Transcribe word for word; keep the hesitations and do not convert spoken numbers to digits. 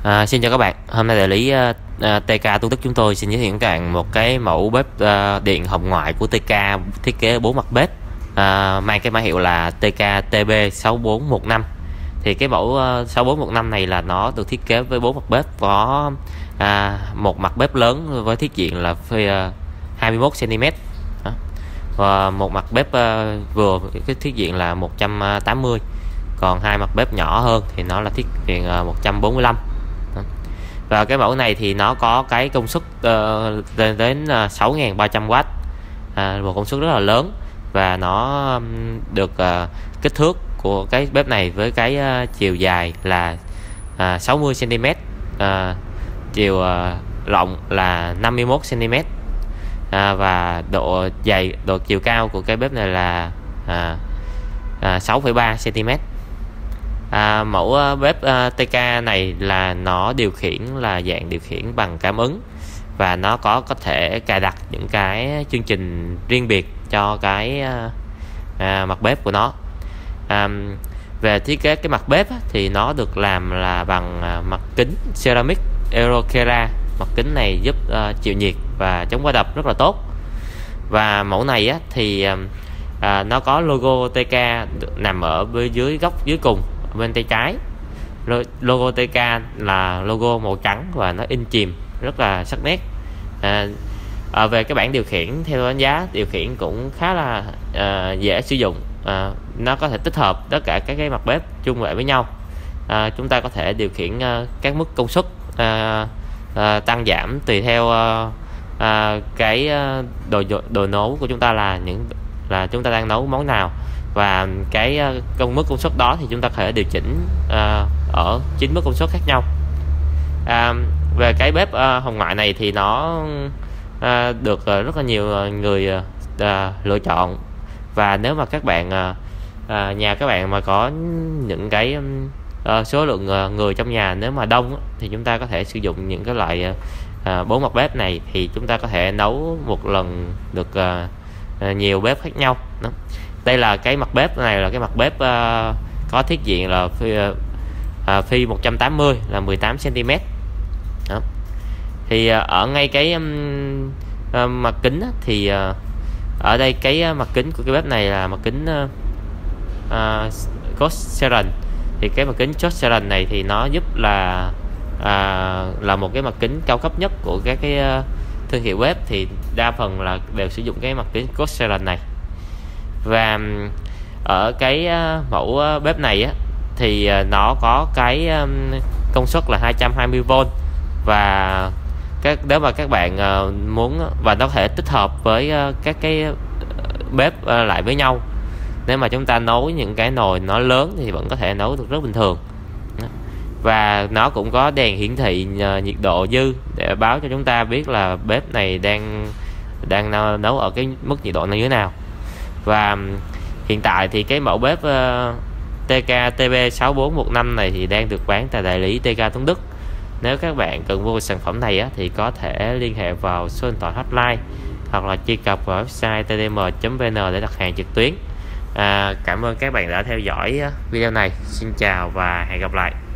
À, xin chào các bạn, hôm nay đại lý uh, uh, tê ca Tuấn Đức chúng tôi xin giới thiệu các bạn một cái mẫu bếp uh, điện hồng ngoại của tê ca thiết kế bốn mặt bếp, uh, mang cái mã hiệu là tê ca tê bê sáu bốn một năm. Thì cái mẫu uh, sáu bốn một năm này là nó được thiết kế với bốn mặt bếp, có uh, một mặt bếp lớn với thiết diện là uh, hai mươi mốt xăng ti mét và một mặt bếp uh, vừa cái thiết diện là một trăm tám mươi, còn hai mặt bếp nhỏ hơn thì nó là thiết diện uh, một trăm bốn mươi lăm. Và cái mẫu này thì nó có cái công suất uh, lên đến uh, sáu nghìn ba trăm oát, uh, một công suất rất là lớn, và nó um, được uh, kích thước của cái bếp này với cái uh, chiều dài là uh, sáu mươi xăng ti mét, uh, chiều uh, rộng là năm mươi mốt xăng ti mét, uh, và độ dày độ chiều cao của cái bếp này là uh, uh, sáu phẩy ba xăng ti mét. À, mẫu uh, bếp uh, tê ca này là nó điều khiển là dạng điều khiển bằng cảm ứng, và nó có có thể cài đặt những cái chương trình riêng biệt cho cái uh, à, mặt bếp của nó. À, về thiết kế cái mặt bếp á, thì nó được làm là bằng uh, mặt kính ceramic Eurocera. Mặt kính này giúp uh, chịu nhiệt và chống va đập rất là tốt. Và mẫu này á, thì uh, uh, nó có logo tê ca nằm ở bên dưới góc dưới cùng bên tay trái. Logo tê ca là logo màu trắng và nó in chìm rất là sắc nét. À, à, về cái bảng điều khiển theo đánh giá điều khiển cũng khá là à, dễ sử dụng. À, nó có thể tích hợp tất cả các cái mặt bếp chung lại với nhau. À, chúng ta có thể điều khiển à, các mức công suất à, à, tăng giảm tùy theo à, à, cái đồ đồ nấu của chúng ta là những là chúng ta đang nấu món nào, và cái công mức công suất đó thì chúng ta có thể điều chỉnh uh, ở chín mức công suất khác nhau. Uh, về cái bếp uh, hồng ngoại này thì nó uh, được uh, rất là nhiều người uh, lựa chọn, và nếu mà các bạn uh, uh, nhà các bạn mà có những cái uh, số lượng uh, người trong nhà nếu mà đông thì chúng ta có thể sử dụng những cái loại bốn uh, mặt bếp này, thì chúng ta có thể nấu một lần được uh, nhiều bếp khác nhau. Đó. Đây là cái mặt bếp này là cái mặt bếp uh, có thiết diện là phi, uh, phi một trăm tám mươi là mười tám xăng ti mét. Đó. Thì uh, ở ngay cái um, uh, mặt kính á, thì uh, ở đây cái uh, mặt kính của cái bếp này là mặt kính uh, uh, Cosceran. Thì cái mặt kính Cosceran này thì nó giúp là uh, là một cái mặt kính cao cấp nhất của các cái uh, thương hiệu bếp, thì đa phần là đều sử dụng cái mặt kính Cosceran này. Và ở cái mẫu bếp này á, thì nó có cái công suất là hai trăm hai mươi vôn, và các nếu mà các bạn muốn, và nó có thể tích hợp với các cái bếp lại với nhau. Nếu mà chúng ta nấu những cái nồi nó lớn thì vẫn có thể nấu được rất bình thường. Và nó cũng có đèn hiển thị nhiệt độ dư để báo cho chúng ta biết là bếp này đang đang nấu ở cái mức nhiệt độ như thế nào. Và hiện tại thì cái mẫu bếp uh, tê ca tê bê sáu bốn một năm này thì đang được bán tại đại lý tê ca Tuấn Đức. Nếu các bạn cần mua sản phẩm này á, thì có thể liên hệ vào số điện thoại hotline hoặc là truy cập vào website t d m chấm v n để đặt hàng trực tuyến. À, cảm ơn các bạn đã theo dõi video này. Xin chào và hẹn gặp lại.